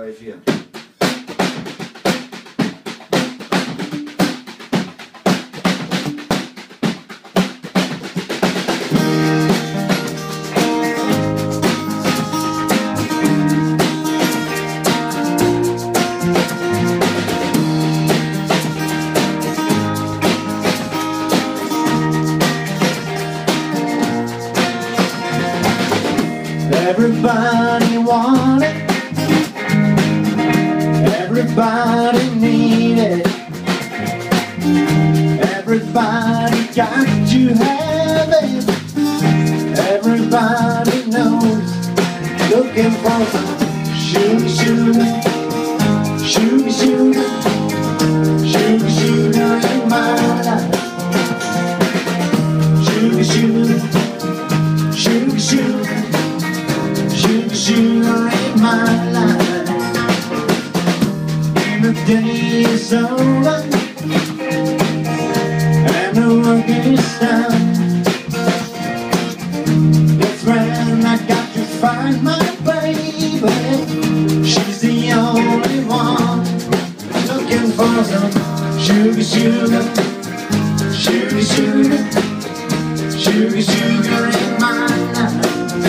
3, 4. Everybody wanted, everybody needed, everybody got to have it, everybody knows, looking for some sugar, sugar, sugar, sugar, sugar, sugar in my life, sugar, sugar, sugar, sugar. Sugar, sugar in my life. When the day is over and the work is done, that's when I got to find my baby. She's the only one looking for some sugar, sugar, sugar, sugar, sugar, sugar in my life.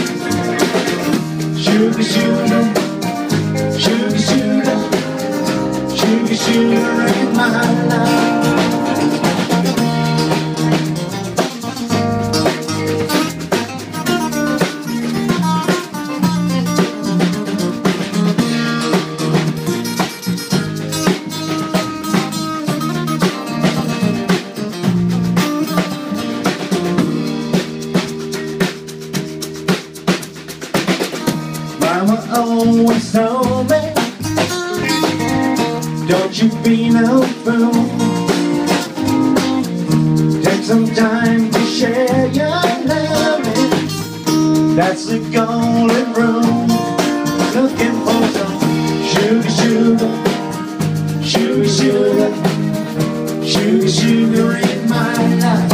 Sugar, sugar, sugar, sugar, sugar, sugar in my life. Mama always told me, don't you be no fool. Take some time to share your loving. That's the golden rule. Looking for some sugar, sugar, sugar, sugar, sugar, sugar in my life.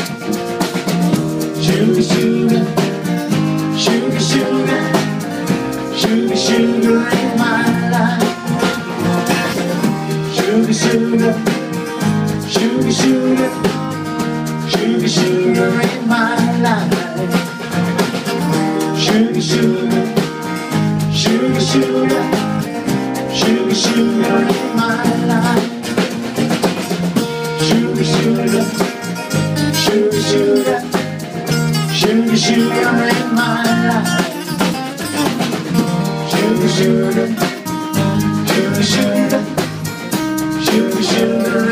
Sugar, sugar, sugar, sugar, sugar, sugar in my life. Sugar, sugar, sugar, sugar, sugar, sugar in my life. Sugar, sugar, sugar, sugar, sugar, sugar in my life. Sugar, sugar, sugar, sugar, sugar, sugar in my life. Sugar, sugar, sugar, sugar, sugar, sugar.